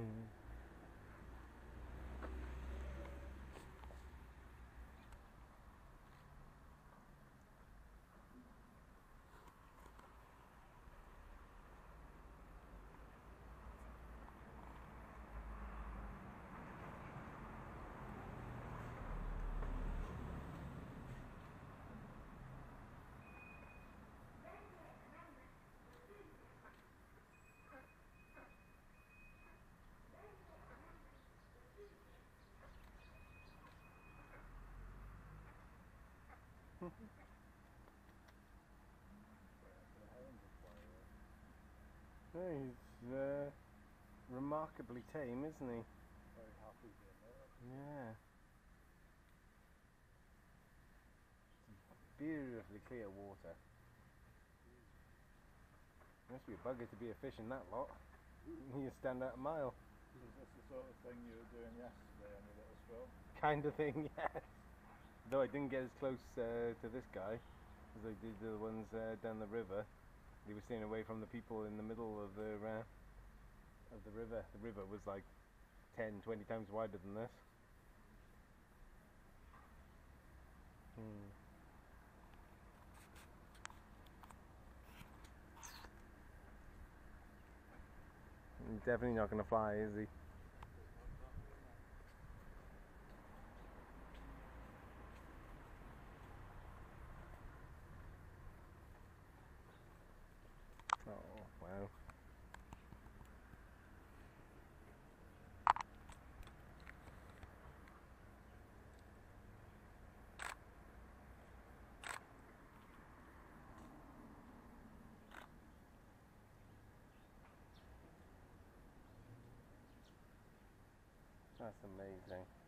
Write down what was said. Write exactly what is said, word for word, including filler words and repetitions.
Mm. No, he's uh, remarkably tame, isn't he? Very happy being there. Yeah. Beautifully clear water. Must be a bugger to be a fish in that lot. You stand out a mile. Is this the sort of thing you were doing yesterday on your little stroll? Kind of thing, yes. Though I didn't get as close uh, to this guy as I did the ones uh, down the river. They were staying away from the people in the middle of the uh, of the river. The river was like ten, twenty times wider than this. Hmm. He's definitely not going to fly, is he? Oh, wow. That's amazing.